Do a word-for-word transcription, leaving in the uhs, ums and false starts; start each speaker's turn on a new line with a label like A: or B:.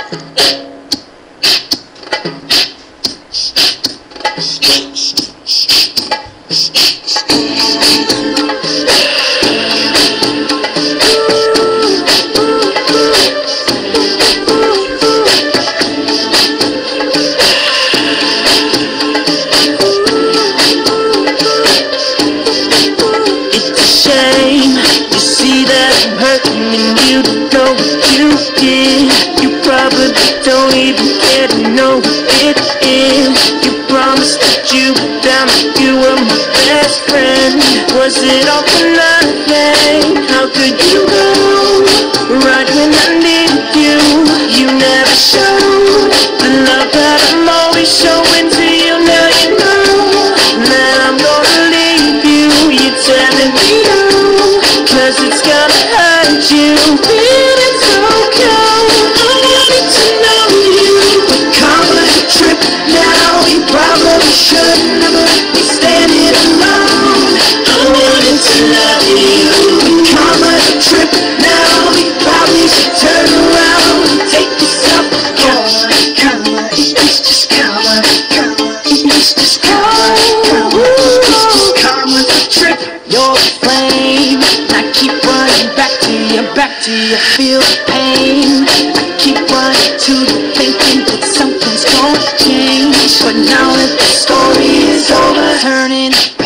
A: Don't even care to know it is. You promised that you would down, you were my best friend. Was it all for nothing? How could you go right when I needed you? You never showed the love that I'm always showing to you. Now you know that I'm gonna leave you. You're telling me no, cause it's gonna hurt you. Feeling so cold, I wanted to know you. But karma's a trip now, you probably shouldn't have let me stand here alone. I wanted to love you. But karma's a trip now, you probably should turn around and take yourself home. Karma, it's just karma, karma, it's just karma, karma, it's just karma's a trip. You're a flame, I keep running back to you, back to you, feel the pain. I keep running to you, thinking that something's gonna change. But now that the story is over, turning